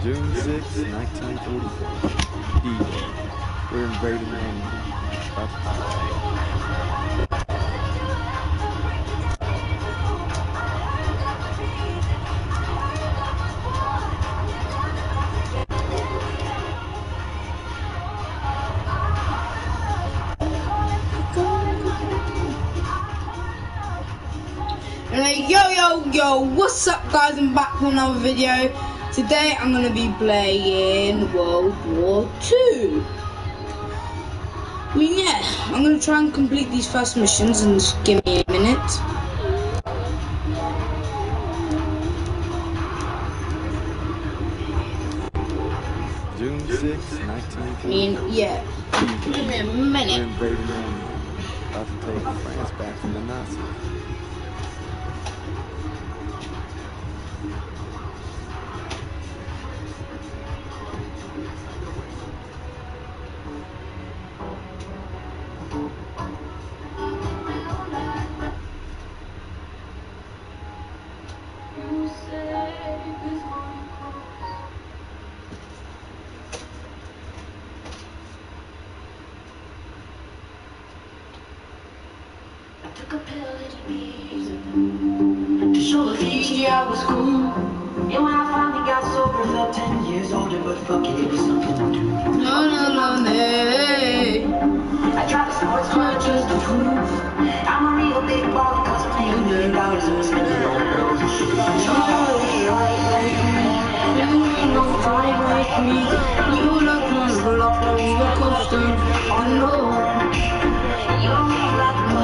June 6, 1944. D-Day. We're invading Normandy. Yo, what's up guys, I'm back with another video. Today I'm going to be playing World War II. Yeah, I'm going to try and complete these first missions and just give me a minute. June 6, 1944. Yeah, give me a minute. We're invading Normandy. About to take France back from the Nazis. Took a pill at ease to show the future I was cool. And when I finally got sober, felt 10 years older, but fuck it, it was something to do. No. I tried to sports car just to prove I'm a real big baller, cause I made $1 million and spent it on girls and shit. You don't drive like me. You look like roll off the roller coaster. I know. You don't look like a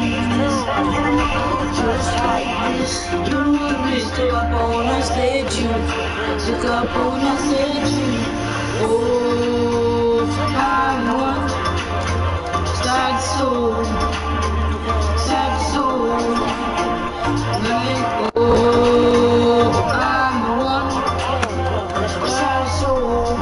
just like this. You don't wish to up on a stage. Took up on a stage. Oh, I'm one sad soul. Oh, I'm one sad soul.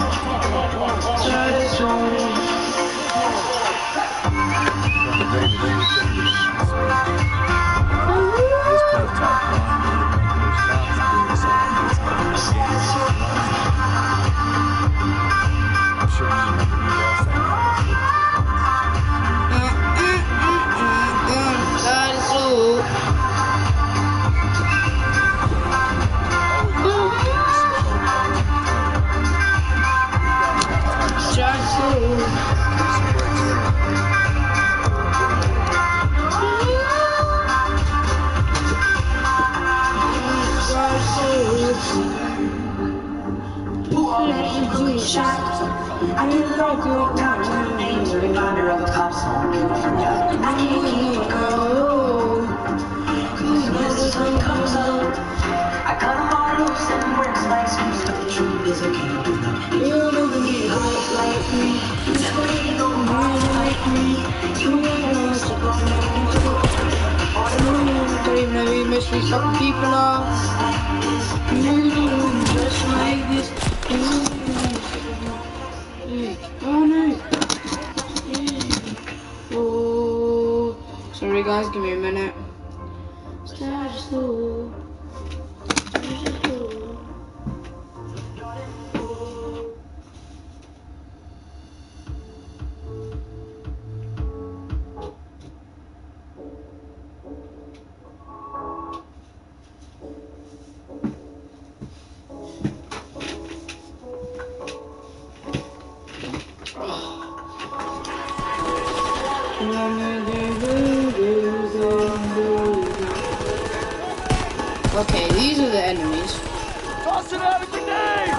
I did it all good time. Names are reminder of the cops on I can't keep a girl. Cause when the sun comes up, I cut them all loose and works like excuse. But the truth is I can't do nothing. You don't need heart like me. Never ain't no heart like me. You ain't no support. Don't even know who most of these fucking people are. Just like this. Oh no! Oh, sorry guys, give me a minute. Okay, these are the enemies. Toss it out a grenade!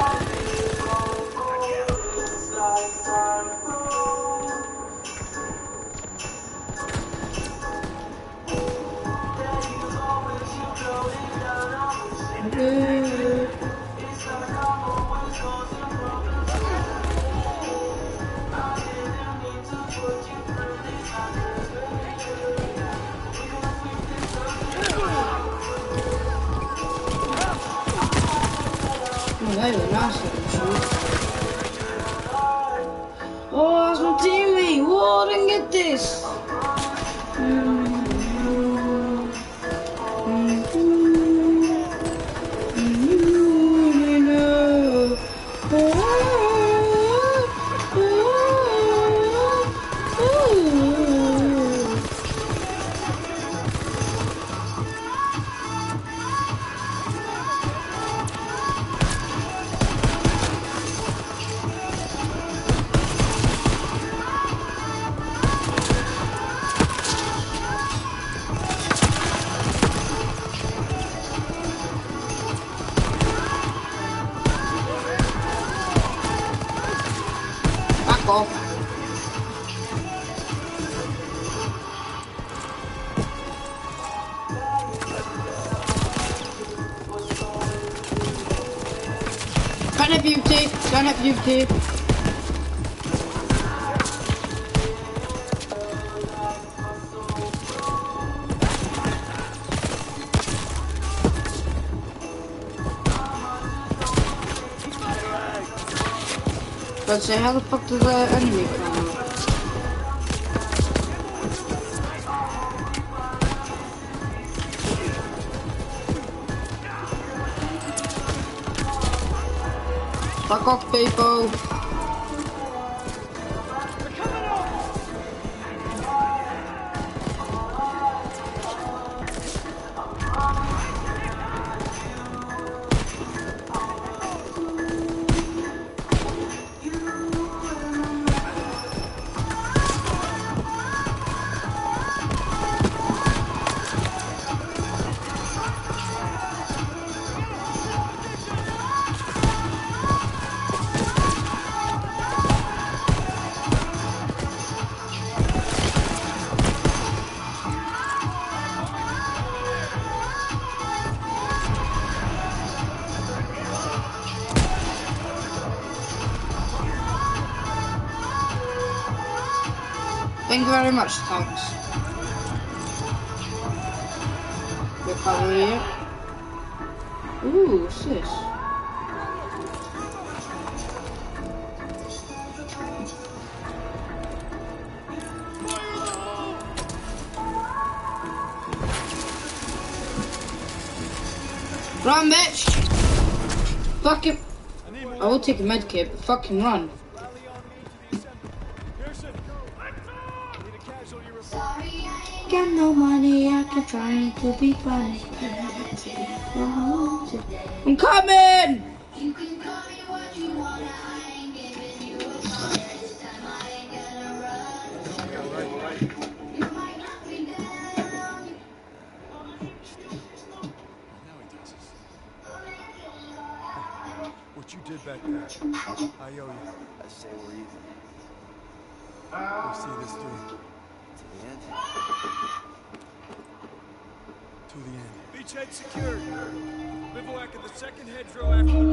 They were nice little shoes. Oh, that's my teammate! Whoa, I didn't get this! off. Don't have beauty. Don't have beauty. Let's say, how the fuck does the enemy come out? Fuck off, people! Thank you very much, thanks. Recovery here. Ooh, what's this? Run, bitch! Fucking. I will take a med kit, but fucking run. Got no money, I can try to be funny. I'm coming! You can call me what you want, I ain't giving you a call. This time I ain't gonna run. You might not be down. Now he does this. What you did back there, I owe you. I say we're even. We'll see this through. To the end. To the end. Beachhead secured. Bivouac at the second hedgerow after the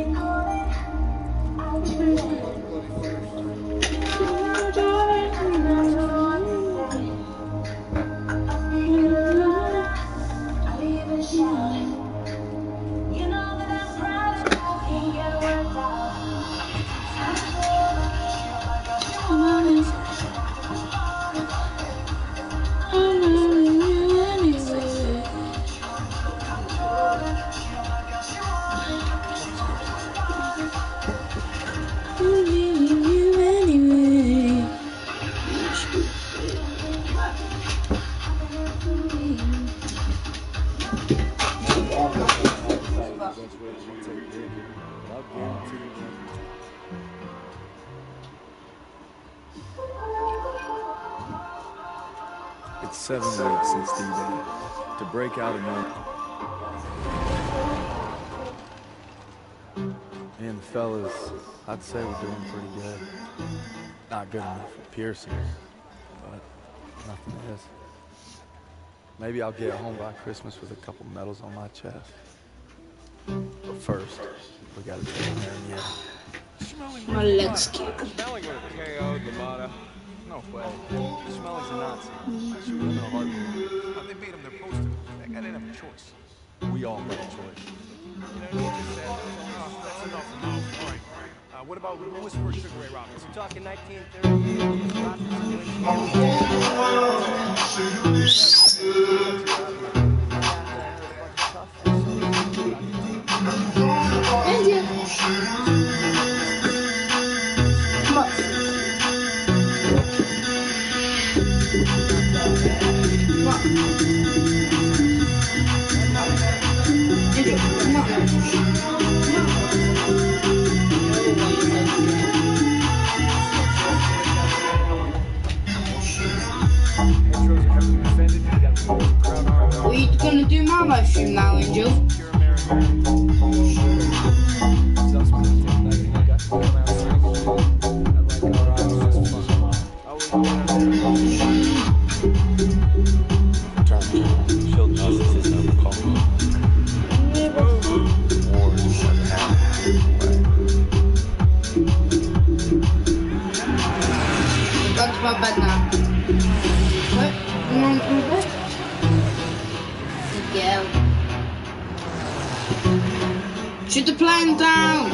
It's 7 weeks since D-Day. To break out of North. And the fellas, I'd say we're doing pretty good. Not good enough for Pearson, but nothing is. Maybe I'll get home by Christmas with a couple medals on my chest. But first, we gotta take him there and yeah. My legs kick. Smelling would have KO'd Lamada. No way. Smelling's a Nazi. I shoot him in a heartbeat. How they made him their poster? That guy didn't have a choice. We all made a choice. You know, you just said, that's enough. All right. What about Louis versus Sugar Ray Robinson? You talking We're gonna do my live stream now, Angel. Suspect. Shoot the plane down!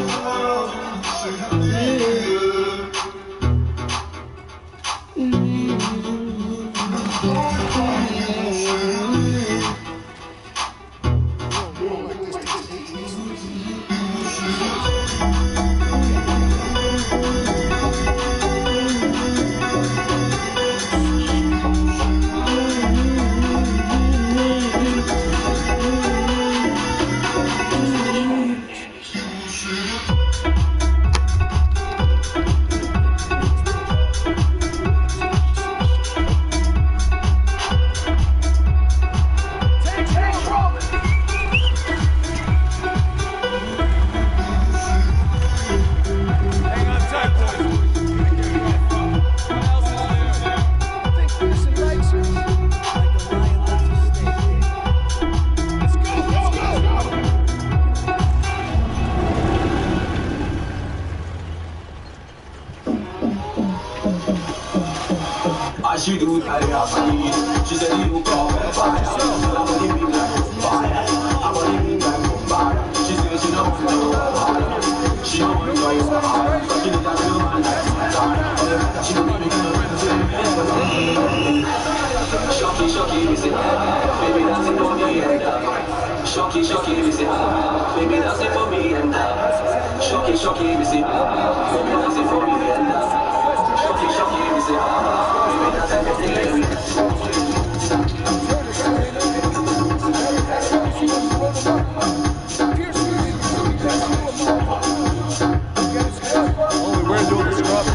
Hang on tight, boys. What else is there? I think Pearson likes her. Like a lion likes a snake. Let's go, go, go! She do that, she said you call me fire. I want to be like fire. I want to be like fire. She said she don't know fire. She don't know fire. She did that to my life. She don't even know. Shocky, shocky, we say, baby, that's it for me and shocky, shocky, we say, baby, that's it for me and shocky, shocky, we say, baby, that's it for me and shocky, shocky, we say, baby, that's it for me and Only we're doing the scrub.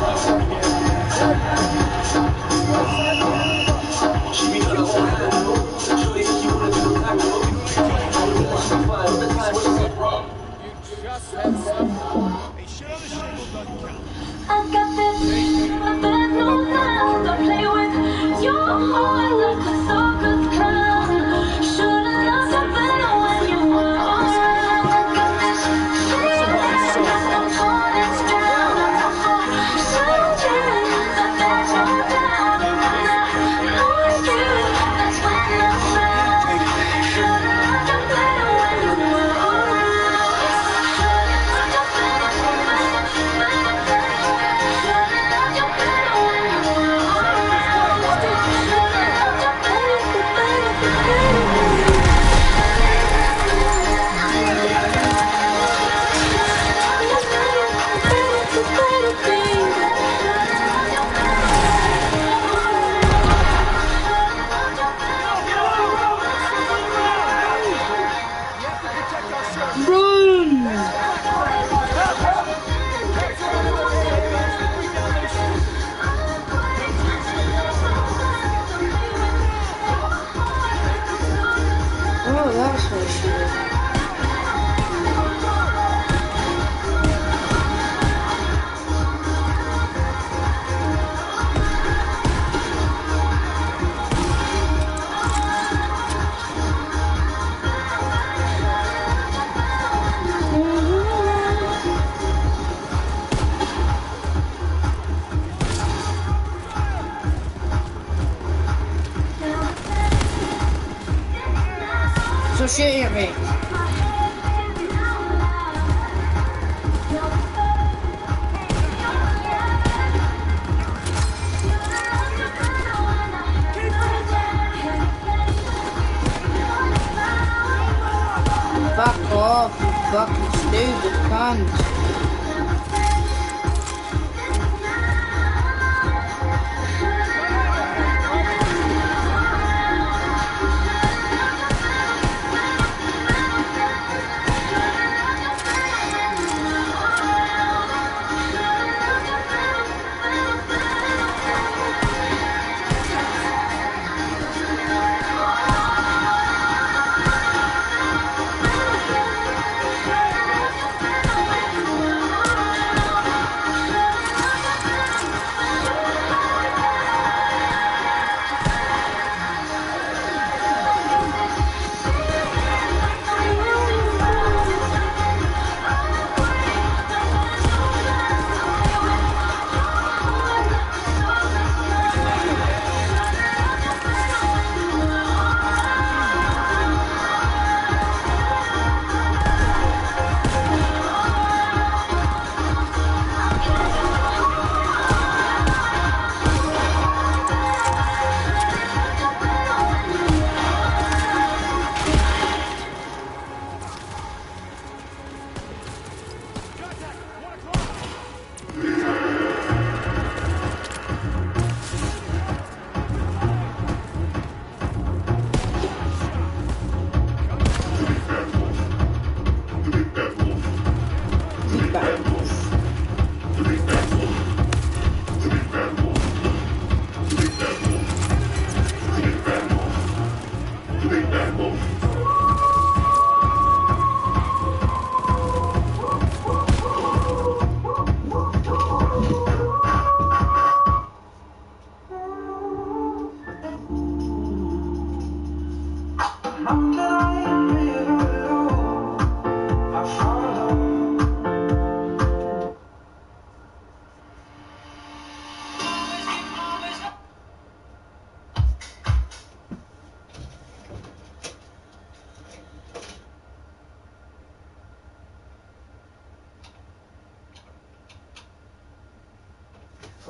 I've got this, I've got no time to play with your heart like a circus clown. Should've known something when you were around. I've got this feeling that I'm falling down. I'm searching, but there's no doubt. And when I lost you, that's when I found. Should've known something when you were around. Should've known Oh, that's what she did. So shooting at me. Fuck off, you fucking stupid cunt.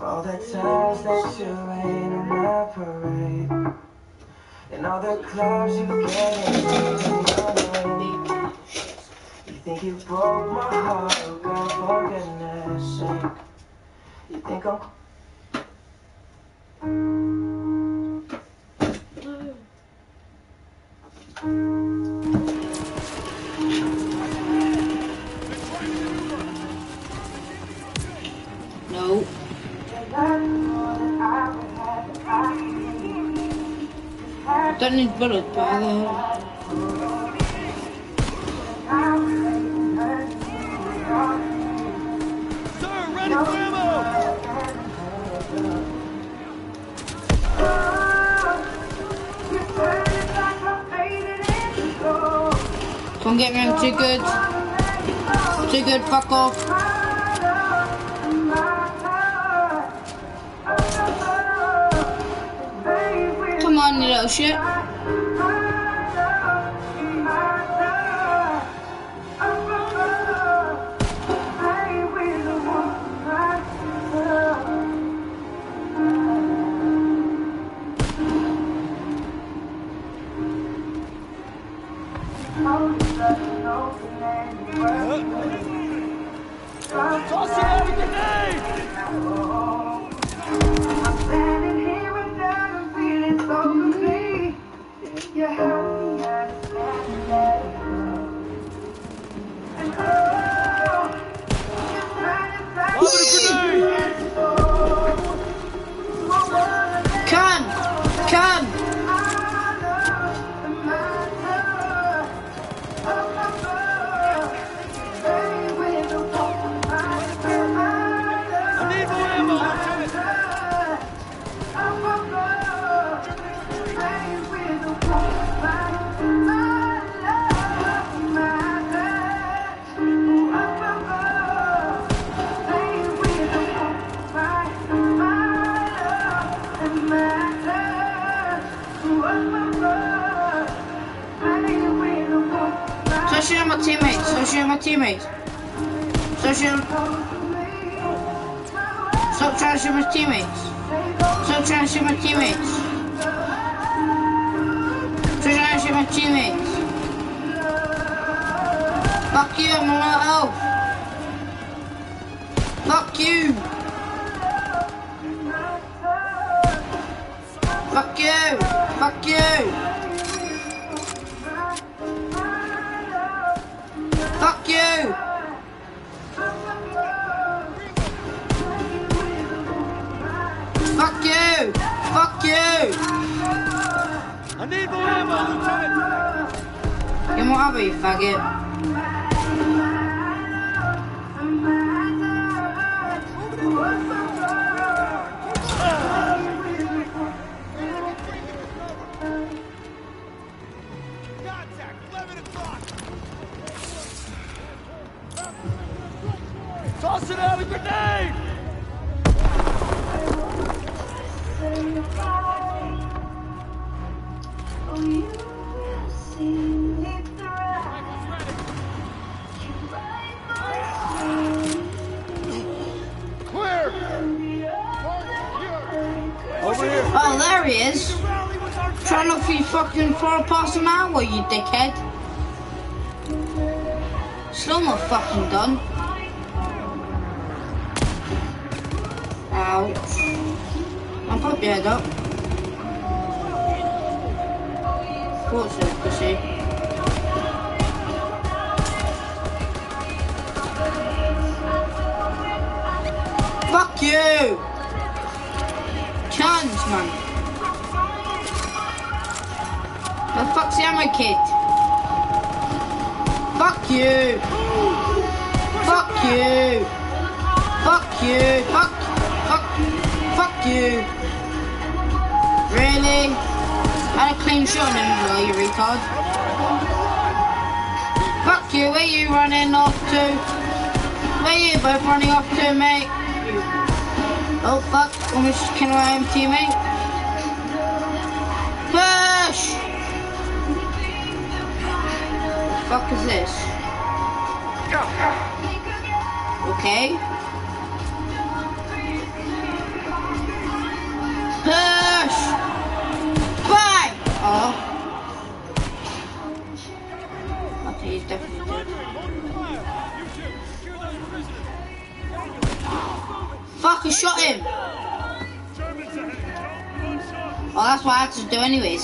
For all the times that you rain on my parade, and all the clubs you get in my name. You think you broke my heart, oh girl, for goodness sake. You think I'm No. Don't need bullets, but I Sir, ready for ammo! Come get me, I'm too good. Too good, fuck off. Come on, you little shit. Toss it out a grenade! I'm standing here and down and feeling so complete. You help me understand that. And oh, you're turning back. Lob it a grenade! Can! I need more ammo, Lieutenant! Stop shooting my teammates. Stop shooting my teammates. Stop shooting. Stop trying to shoot my teammates. Stop trying to shoot my teammates. Stop trying to shoot my teammates. Fuck you, I'm on health. Fuck you. Fuck you. Fuck you. Fuck you. Fuck you. Fuck you. I need more ammo, Lieutenant! Get more ammo, you faggot. Contact, 11 o'clock! Toss it out a grenade! Clear! Over here! Oh, there he is. Trying to look for you fucking 4 past an hour, you dickhead. Still not fucking done. Ouch. I'll pop your head up. Thought so, pussy. Fuck you! Chance, man. The fuck's the ammo kit? Fuck you! Fuck you! Fuck you! Fuck you! Really? I had a clean shot on him as well, you retard. Fuck you, where you running off to? Where you both running off to, mate? Oh fuck, almost killing my own teammate. Push! What the fuck is this? Okay. Push! Bang! Oh. Okay, he's definitely dead. Fuck, I shot him! Oh, that's what I had to do anyways.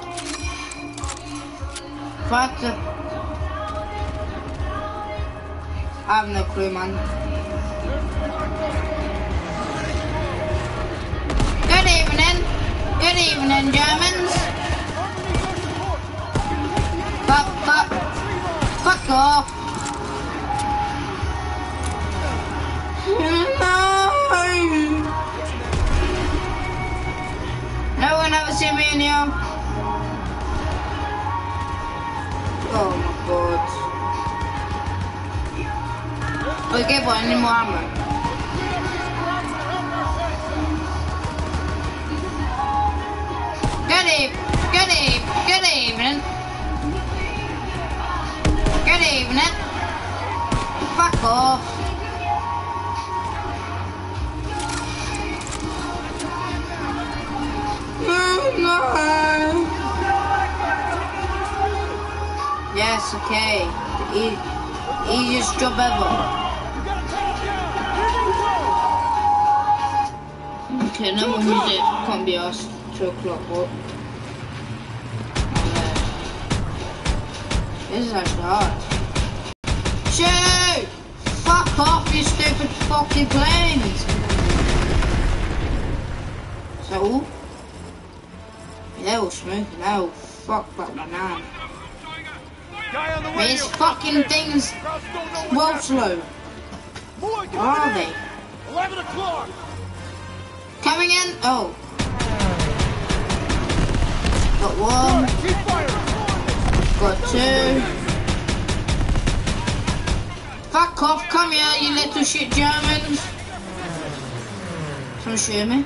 Fuck. I have no clue, man. Good evening. Good evening, Germans. Fuck off. No one ever see me in here. Oh my god. Okay, but I need more ammo. Good evening. Good evening. Fuck off. No. Yes, okay. Easiest job ever. Okay, no more music. Can't be asked. 2 o'clock. What? This is actually hard. Shoot! Fuck off, you stupid fucking planes! Is that all? They're all smoking. They're all fucked like banana. These fucking things well slow. Where are they? 11 o'clock. Coming in? Oh. Got one. Got two. Fuck off, come here, you little shit Germans. Someone shoot me.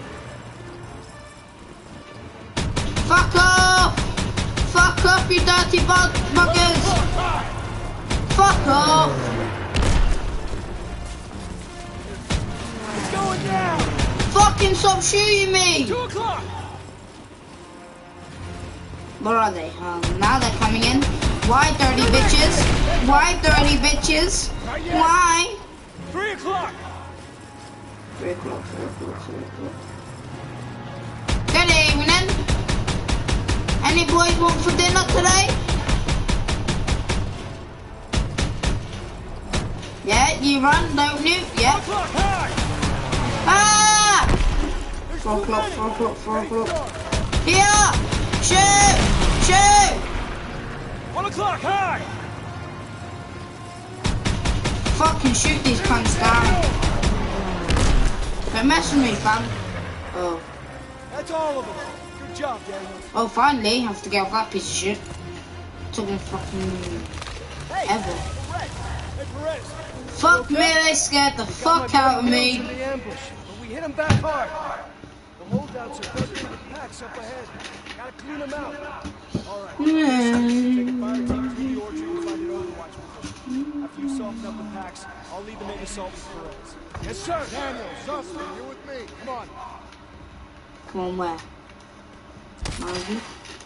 Fuck off! Fuck off, you dirty buggers! Fuck off! It's going down. Fucking stop shooting me! 2 o'clock. Where are they? Now they're coming in. Why, dirty bitches? Why, dirty bitches? Why? 3 o'clock. 3 o'clock. Good evening. Any boys want for dinner today? Yeah, you run, don't you? Yeah. 4 o'clock. High. Ah! 4 o'clock. Here! Shoot! 1 o'clock. High. Fucking shoot these cunts down. Don't mess with me, fam. Oh. That's all of them. Good job, Daniel. Oh, finally, I have to get off that piece of shit. Took me fucking ever. Hey, Perez. Fuck me, they scared the fuck out of me. In the ambush, but we hit them back hard. The holdouts are building the packs up ahead. Gotta clean them out. All right. Take a fire team through the orchard and find an overwatch position. After you soften up the packs, I'll lead the main assault with Perez. Yes, sir. Daniel, Justin, you're with me. Come on. Come on, where? Maybe.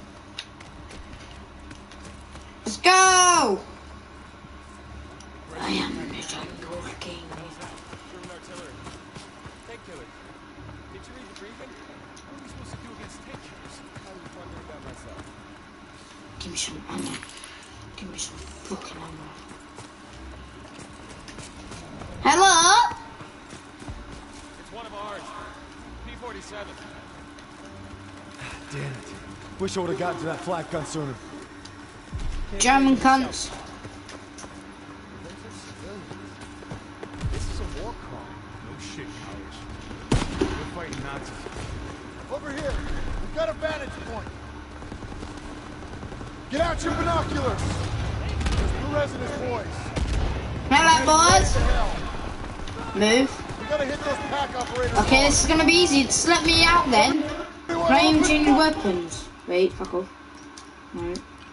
Let's go! I am the jungle king. German artillery. Tank killer. Did you read the briefing? What are we supposed to do against tank killers? I was wondering about myself. Give me some ammo. Give me some fucking ammo. Hello? It's one of ours. P-47. Damn it. Wish I would have gotten to that flak gun sooner. German cunts. This is a war crime. No shit, college. We're fighting Nazis. Over here. We've got a vantage point. Get out your binoculars. There's Perez and his boys. Hello, boys. To hell. Move. We gotta hit those pack operators. Okay, this is gonna be easy. Just let me out then. Ranging weapons. Wait, fuck off. No.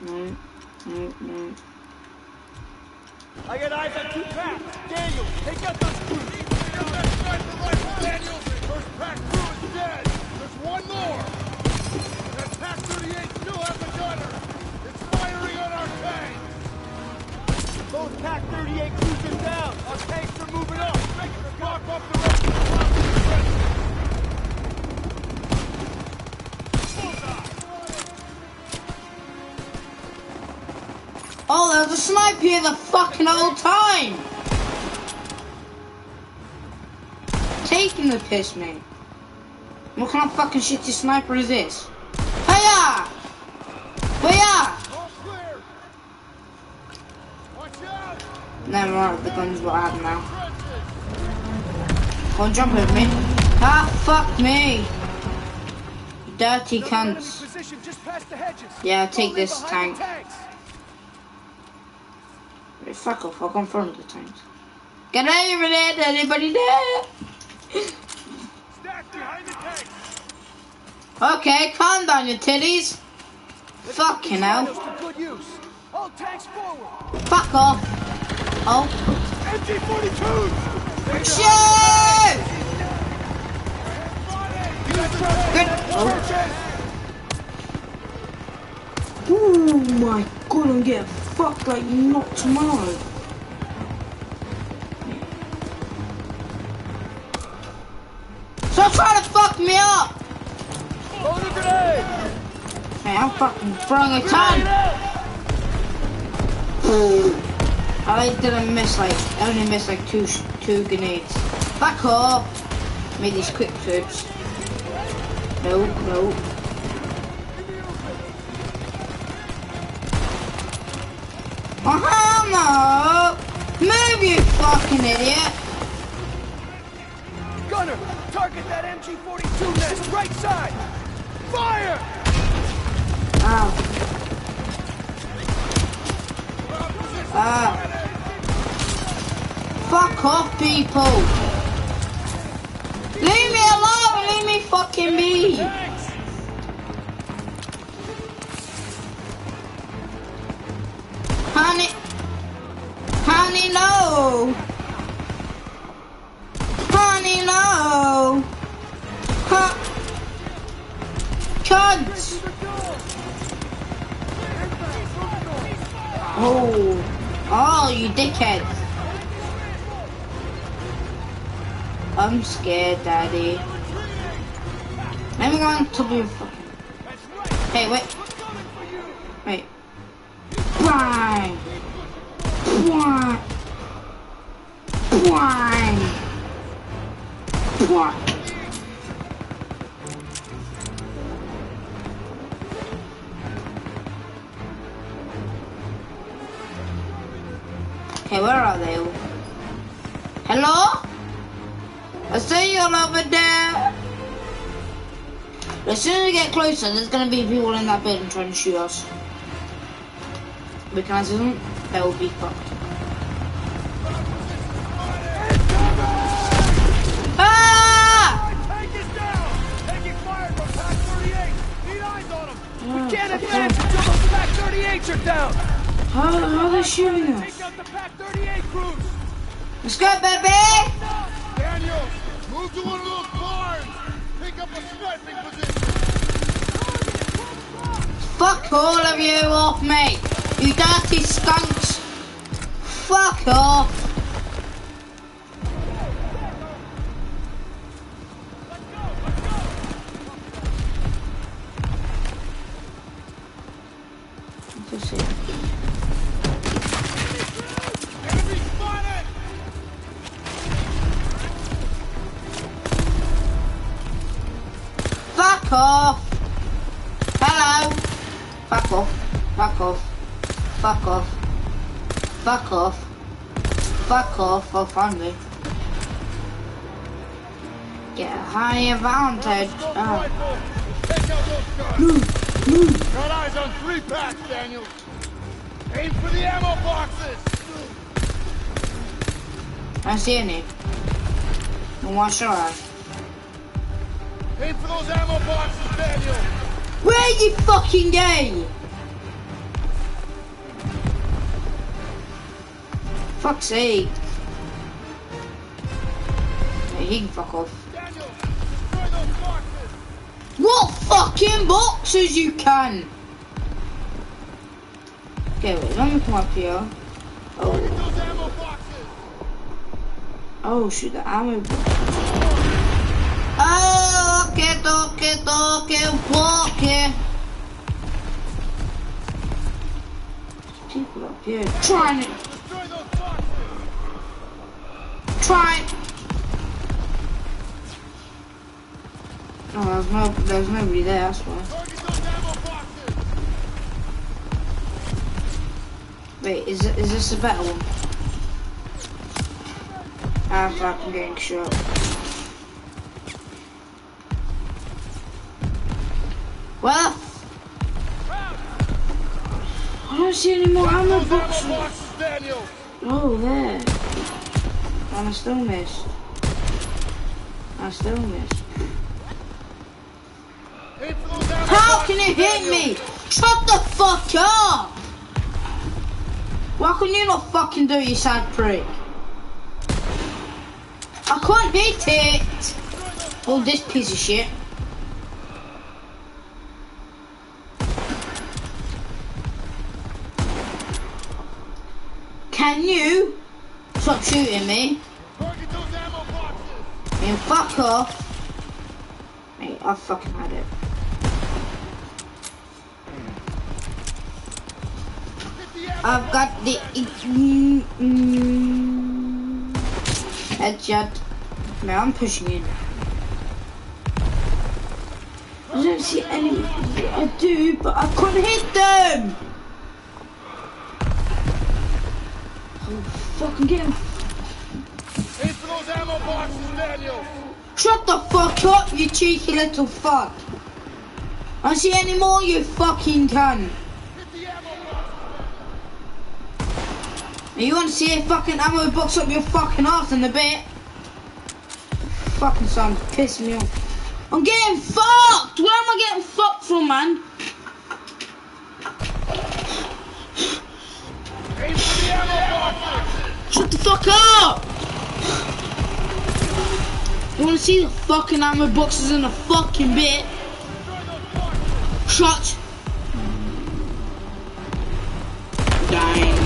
I got eyes on 2 packs. Daniel, take out those crews. First pack crew is dead. There's one more! That TAC 38 still has a gunner! It's firing on our tank! Both TAC 38 cruising down. Our tanks are moving up. Block up the rest of the Oh, there's a sniper here the fucking whole time! Taking the piss, mate. What kind of fucking shitty sniper is this? Hiya! Hiya! all clear! Watch out! Never mind, the guns what I have now. Trenches! Go on, jump with me. Ah, fuck me! Dirty Enemy cunts. position just past the hedges. Yeah, take Only this behind tank. the tanks. Wait, fuck off, I'll go in front of the tanks. Get over there, anybody there? Stack behind the tanks. Okay, calm down, you titties. Fucking hell. Rhinos to good use. All tanks forward. Fuck off. Oh. MG-42s. Shit! Good. Oh. Oh my god, I'm getting fucked like not tomorrow. Stop trying to fuck me up! Load a grenade. Hey, I'm fucking throwing a ton! I didn't miss like, I only missed like two grenades. Back off! Made these quick trips. No, no. Oh hell no! Move, you fucking idiot! Gunner, target that MG-42 nest, right side. Fire! Ow. Ah. Fuck off, people! Leave me alone! Leave me fucking be! Honey! Honey, no! Honey, no! Huh? Cunts! Oh, you dickheads! I'm scared, Daddy. Let me go on top of your fucking. Hey, wait. Wait. Bang! Bang! Bang! Bang! Okay, where are they all? Hello? I see you all over there. As soon as we get closer, there's gonna be people in that building trying to shoot us. Because them, they will be fucked. Ah! Tank is down. Taking fire from TAC 38. Need eyes on them. Oh, We can't fuck advance them. until those TAC 38s are down. How are they shooting us? Take out the TAC 38 crews. Let's go, baby! Daniel, move to one of those barns! Pick up a sniping position! Fuck all of you off me! You dirty skunks! Fuck off! Let's see. Enemy spotted! Fuck off! Hello! Fuck off. Fuck off. Fuck off. Fuck off. Fuck off. Oh, finally. Get a high advantage. Oh. Rifle! Take out those guns! Got eyes on 3 packs, Daniel! Aim for the ammo boxes! I don't see any. And why should I? Aim for those ammo boxes, Daniel! Where you fucking gay? Fuck's sake. Hey, he can fuck off. Daniel, destroy those boxes! What fucking boxes you can? Okay, wait, let me come up here. Oh. Those ammo boxes! Oh, shoot, the ammo box. Oh, okay. People up here trying it. Destroy those boxes! Try it. Oh, there's nobody there, that's why. Target those ammo boxes! Wait, is this a better one? Ah, fuck, I'm getting shot. Well, I don't see any more ammo Those boxes. ammo boxes, Daniel! Oh, there. And I still missed. Aim for those ammo How boxes, can it hit Daniel. me? Shut the fuck up! Why can you not fucking do it, you sad prick? I can't hit it! Oh, this piece of shit. Can you stop shooting me? Target those ammo boxes! And fuck off. Mate, I fucking had it. Hit the ammo I've got the headshot. Man, I'm pushing in. I don't see any. I do, but I couldn't hit them. Oh fuck! I'm getting. Aim for those ammo boxes, Daniel! Shut the fuck up, you cheeky little fuck. I don't see any more, you fucking cunt. Hit the ammo boxes! And you want to see a fucking ammo box up your fucking ass in a bit? Fucking son, pissing me off. I'm getting fucked! Where am I getting fucked from, man? Aim for the ammo boxes! Shut the fuck up! You want to see the fucking ammo boxes in a fucking bit? Shut. Dang.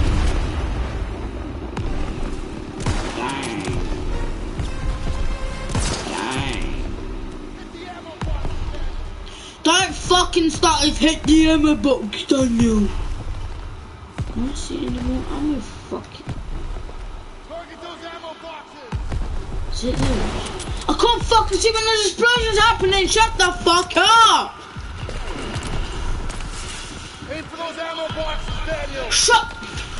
Don't fucking start with hit the ammo box, Daniel. I don't see any more ammo fucking. Target those ammo boxes! Is it there? I can't fucking see when there's explosions happening. Shut the fuck up. Aim for those ammo boxes, Daniel! Shut.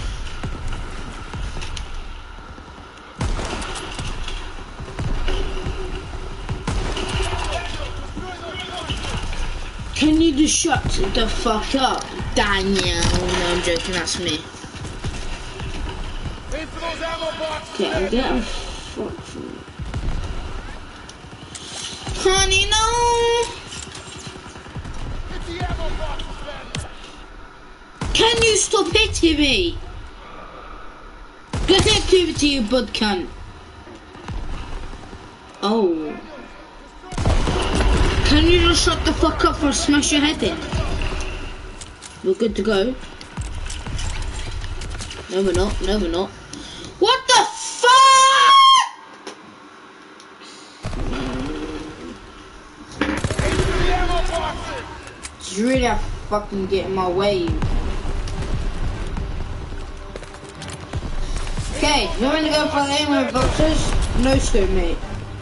Can you just shut the fuck up, Daniel? No, I'm joking, that's me. Aim for those ammo boxes, Okay, I'm Daniel! getting fucked from it. Honey, no! Hit the ammo boxes, Daniel! Can you stop hitting me? Get activity, you bud cunt. Oh. Can you just shut the fuck up or smash your head in? We're good to go. No, we're not. No, we're not. What the fuck? Aim for the ammo boxes! You really have to fucking get in my way. Okay, you want to go for the ammo boxes? No scope, mate.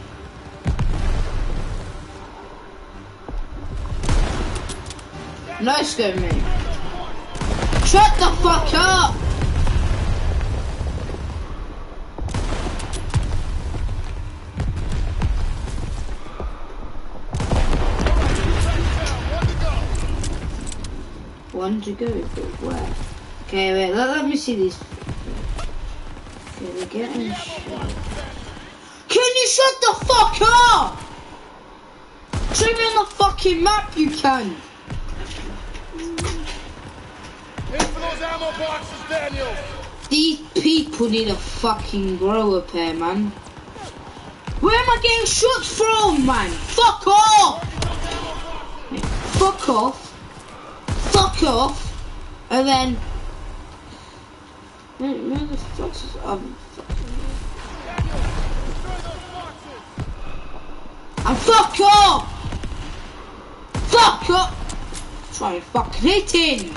No scope, mate. Shut the fuck up! One to go, but where? Okay, wait, let me see these. Okay, we're getting shot. Can you shut the fuck up? Show me on the fucking map, you can. Aim for those ammo boxes, Daniel! These people need a fucking grow up here, man. Where am I getting shots from, man? Fuck off! Target those ammo fuck off, and then where the fuck's and fuck up, try and fucking hit him,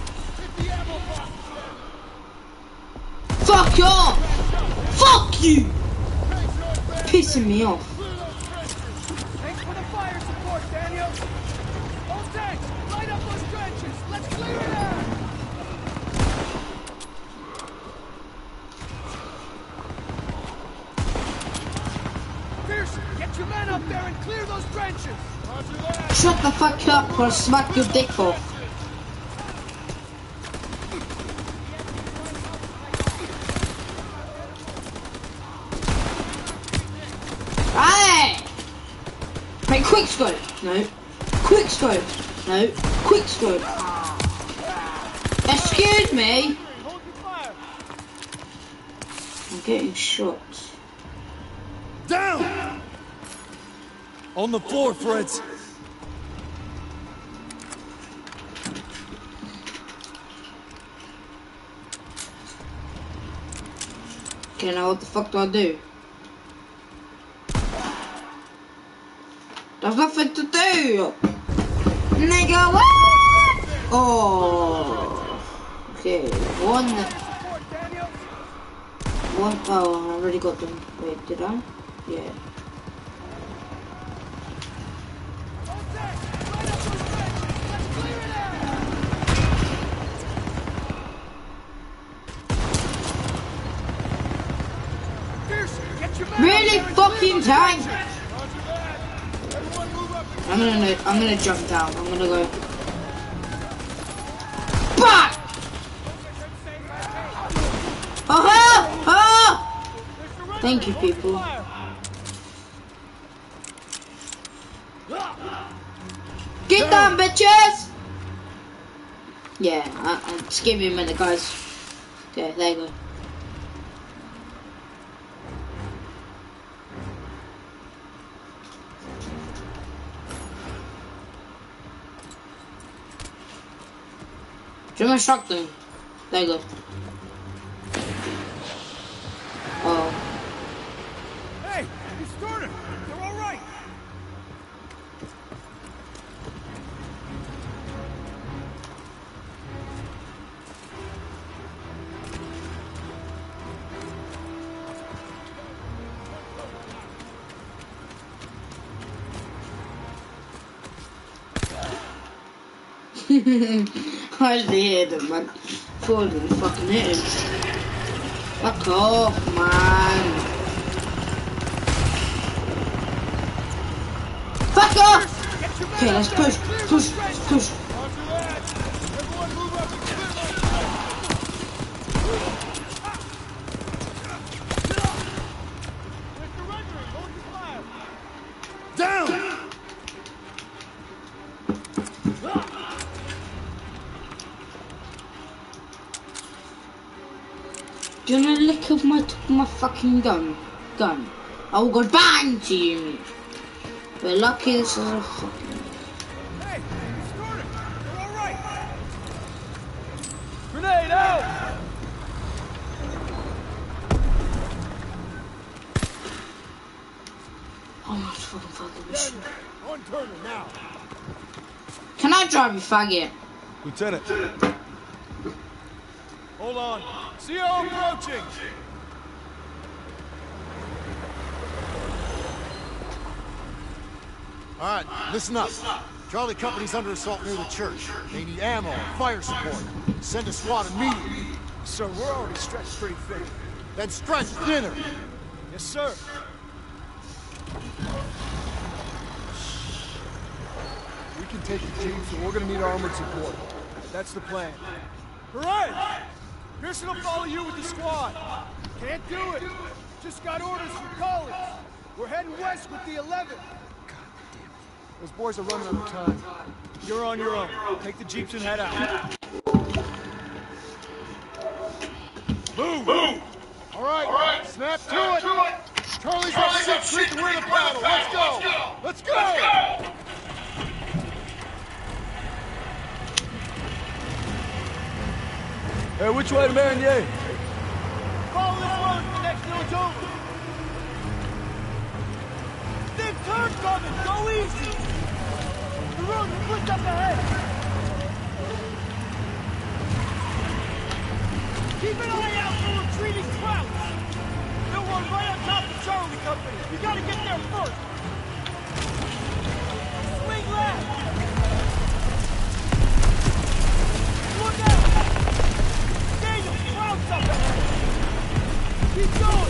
fuck off, fuck you, pissing me off. Thanks for the fire support, Daniel. Those tanks, light up those trenches. Let's clear it out. Pearson, get your men up there and clear those trenches. Roger that. Shut the fuck up or I'll smack your dick off. Hey! Hey, quick scope. No. Quick scope. No. Quick scope. Excuse me. Hold your fire. I'm getting shot. Down! On the floor, Fritz. Okay, now what the fuck do I do? There's nothing to do! Nigga, what? Oh. Okay, one. Oh, I already got them. Wait, did I? Yeah. Really fucking time! I'm gonna jump down. I'm gonna go. Bah! Thank you, people. Get down, bitches! Yeah, just give me a minute, guys. Okay, there you go. German shotgun. There you go. Oh. Hey, you started. They're all right. I just hit him, man. Before I didn't fucking hit him. Fuck off, man. Fuck off! Okay, let's push. Down! Do you want a lick of my fucking gun? I will go bang to you. But lucky this is a fucking... Hey, you started. They're all right. Grenade out! Oh my fucking mission. On Turner now. Can I drive, you faggot? Lieutenant. Hold on. CO approaching. All right, listen up. Charlie Company's under assault near the church. They need ammo and fire support. Send a SWAT immediately. Sir, we're already stretched pretty thin. Then stretch thinner. Yes, sir. We can take the jeep, so we're gonna need armored support. That's the plan. Perez! Pearson will follow you with the squad. Can't do it. Just got orders from Collins. We're heading west with the 11th. Those boys are running out of time. You're on your own. Take the jeeps and head out. Move! All right, snap to it. Charlie's on 6th Street and we're the battle. Let's go! Let's go! Hey, which way to Marigny? Follow this road to the next village over. Big turn coming. Go easy. The road splits up ahead. Keep an eye out for retreating Krauts. They'll run right on top of Charlie Company. You gotta get there first. Swing left. Look out! Daniel, Krauts up ahead. Keep going.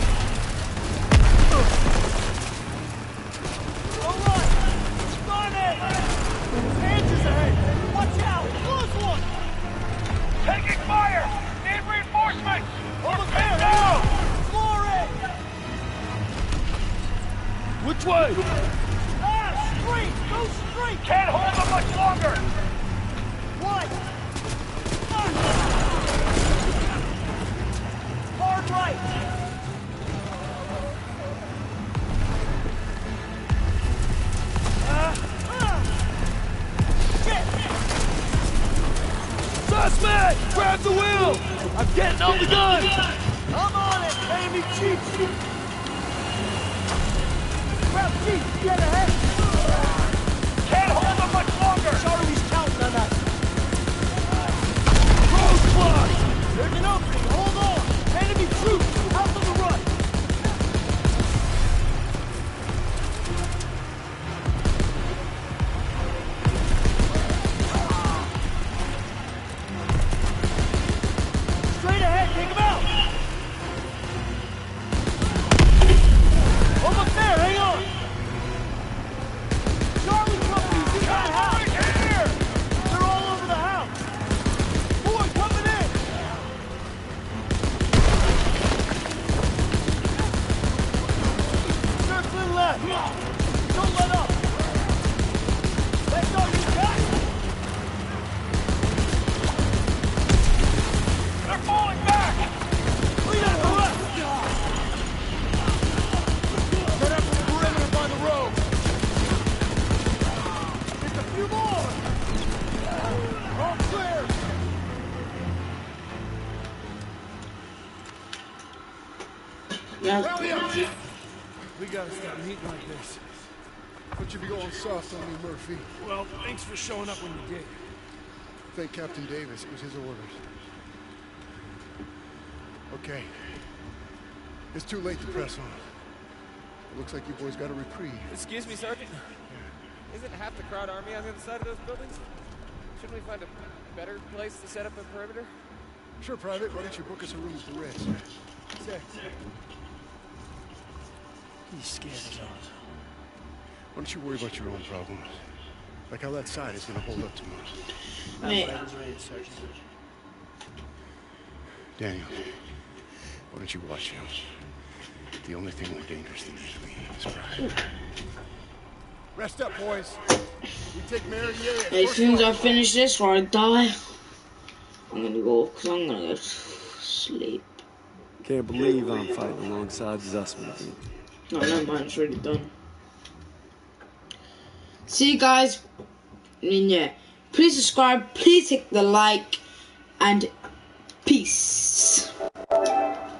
All right. Barnett. Hands is ahead. Watch out. Close one. Taking fire! Need reinforcements! Almost there. Now. Floor it. Which way? Straight. Go straight. Can't hold them much longer! Right. Hard right. Suspect! Grab the wheel! I'm getting on the gun! I'm on it, enemy chief. Grab chief, get ahead. Can't hold them much longer! Charlie's counting on us. Roadblock! There's an opening. Hold on. Enemy troops out to the right. Straight ahead. Take him out. Almost there. Hang on. Charlie Company's in that house. Here! They're all over the house. Boy, coming in. Circling left. Don't let up. Let's go, you guys. They're falling back! Lead up the left. Set up the perimeter by the road. Just a few more. All clear. Rally up! We gotta stop meeting like this. But you be going soft on me, Murphy. Well, thanks for showing up when you did. Thank Captain Davis. It was his orders. Okay. It's too late to press on. It looks like you boys got a reprieve. Excuse me, Sergeant. Isn't half the crowd army on the other side of those buildings? Shouldn't we find a better place to set up a perimeter? Sure, Private. Why don't you book us a room at the Ritz? He's scared as all. Why don't you worry about your own problems? Like how that side is going to hold up tomorrow. Wait. Daniel, why don't you watch him? The only thing more dangerous than the enemy is pride. Rest up, boys. We take Marigny. As soon as I finish this or I die, I'm gonna go because I'm gonna go to sleep. Can't believe I'm fighting alongside Zussman again. No, never mind, it's already done. See you guys. I mean, yeah. Please subscribe, please hit the like, and peace.